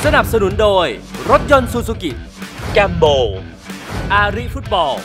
สนับสนุนโดยรถยนต์ซูซูกิแกมโบอาริฟุตบอล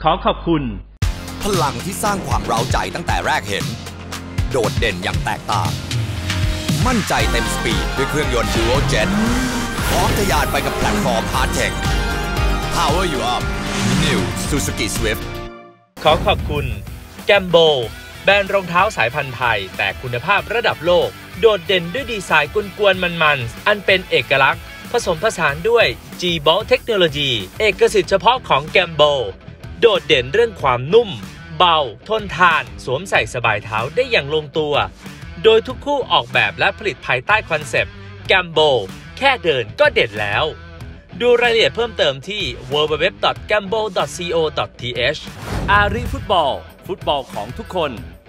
ขอขอบคุณพลังที่สร้างความเร้าใจตั้งแต่แรกเห็นโดดเด่นอย่างแตกต่างมั่นใจเต็มสปีดด้วยเครื่องยนต์ Dual Jet พร้อมทะยานไปกับแพลตฟอร์ม Hard Tech Power You Up New Suzuki Swift ขอขอบคุณแกมโบแบรนด์รองเท้าสายพันธุ์ไทยแต่คุณภาพระดับโลกโดดเด่นด้วยดีไซน์กวนๆมันๆอันเป็นเอกลักษณ์ผสมผสานด้วย G-Bolt เทคโนโลยีเอกสิทธิ์เฉพาะของแกมโบโดดเด่นเรื่องความนุ่มเบาทนทานสวมใส่สบายเท้าได้อย่างลงตัวโดยทุกคู่ออกแบบและผลิตภายใต้คอนเซปต์แกมโบแค่เดินก็เด็ดแล้วดูรายละเอียดเพิ่มเติมที่ www.gambo.co.th อารีฟุตบอลฟุตบอลของทุกคน